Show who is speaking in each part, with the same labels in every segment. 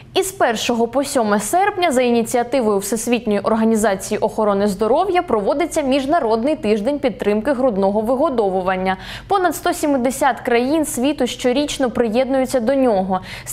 Speaker 1: Із 1 по 7 серпня за ініціативою Всесвітньої організації охорони здоров'я проводиться Міжнародний тиждень підтримки грудного вигодовування. Понад 170 країн світу щорічно приєднуються до нього. З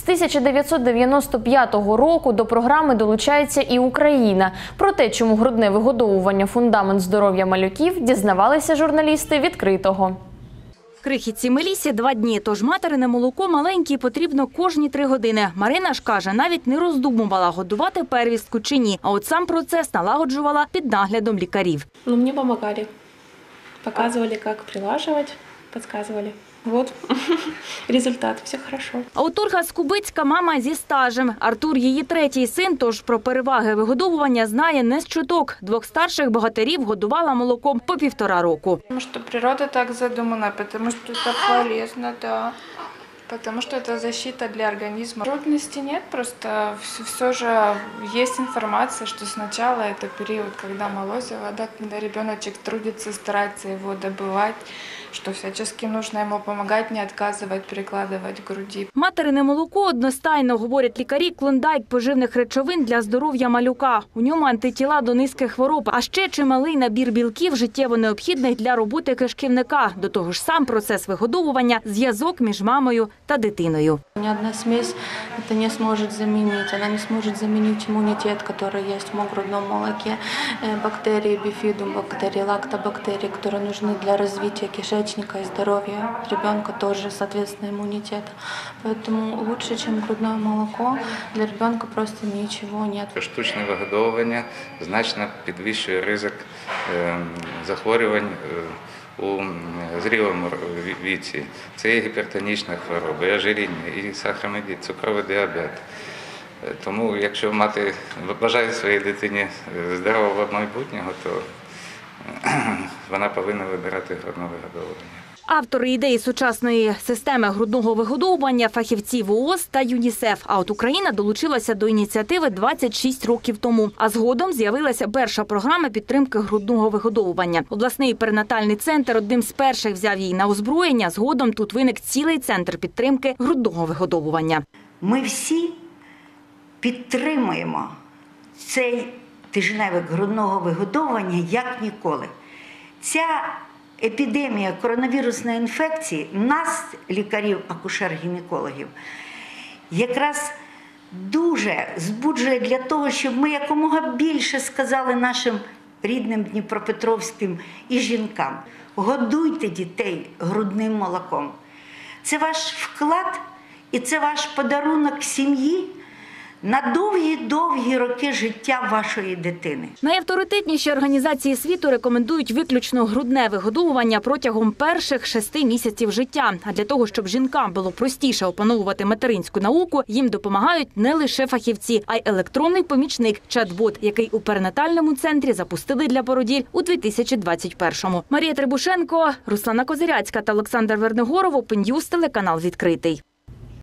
Speaker 1: 1995 року до програми долучається і Україна. Про те, чому грудне вигодовування – фундамент здоров'я малюків, дізнавалися журналісти «Відкритого».
Speaker 2: Крихітці Мелісі 2 дні, тож материне молоко маленькій потрібно кожні 3 години. Марина ж каже, навіть не роздумувала, годувати первістку чи ні, а от сам процес налагоджувала під наглядом лікарів.
Speaker 3: Мені допомагали, показували, як прилажувати, підказували. Вот результат, все хорошо.
Speaker 2: А от Ольга Скубицька – мама зі стажем. Артур – її 3-й син, тож про переваги вигодовування знає не з чуток. 2 старших богатирів годувала молоком по 1,5 року.
Speaker 4: Потому что природа так задумана, потому что это полезно, да. Потому что это защита для организма. Трудностей нет, просто все же есть информация, что сначала это период, когда молозиво, да, когда ребеночек трудится, старается его добывать, что всячески нужно ему помогать, не отказывать, перекладывать к груди.
Speaker 2: Материне молоко одностайно, говорять лікарі, клондайк поживних речовин для здоров'я малюка. У ньому антитіла до низки хвороб, а ще чималий набір білків, життєво необхідних для роботи кишківника. До того ж сам процес вигодовування – зв'язок між мамою та дитиною.
Speaker 3: Ни одна смесь это не сможет заменить. Она не сможет заменить иммунитет, который есть в грудном молоке. Бактерии бифидум, бактерии, лактобактерии, которые нужны для развития кишечника и здоровья ребенка, тоже, соответственно, иммунитета. Поэтому лучше, чем грудное молоко, для ребенка просто ничего нет.
Speaker 5: Штучне вигодовування значно підвищує ризик захворювань у зрілому віці. Це і гіпертонічна хвороба, і ожиріння, і сахарний діабет, цукровий діабет. Тому, якщо мати бажає своїй дитині здорового майбутнього, то вона повинна вибирати грудне вигодовування.
Speaker 2: Автори ідеї сучасної системи грудного вигодовування – фахівці ВООЗ та ЮНІСЕФ. А от Україна долучилася до ініціативи 26 років тому. А згодом з'явилася перша програма підтримки грудного вигодовування. Обласний перинатальний центр одним з перших взяв її на озброєння. Згодом тут виник цілий центр підтримки грудного вигодовування.
Speaker 6: Ми всі підтримуємо цей тижневик грудного вигодовування як ніколи. Ця епідемія коронавірусної інфекції нас, лікарів, акушер-гінекологів, якраз дуже збуджує для того, щоб ми якомога більше сказали нашим рідним дніпропетровським і жінкам: годуйте дітей грудним молоком. Це ваш вклад і це ваш подарунок сім'ї на довгі-довгі роки життя вашої дитини.
Speaker 2: Найавторитетніші організації світу рекомендують виключно грудне вигодовування протягом перших 6 місяців життя. А для того, щоб жінкам було простіше опановувати материнську науку, їм допомагають не лише фахівці, а й електронний помічник – чат-бот, який у перинатальному центрі запустили для породіль у 2021-му. Марія Трибушенко, Руслана Козиряцька та Олександр Вернигоров, Open News, телеканал «Відкритий».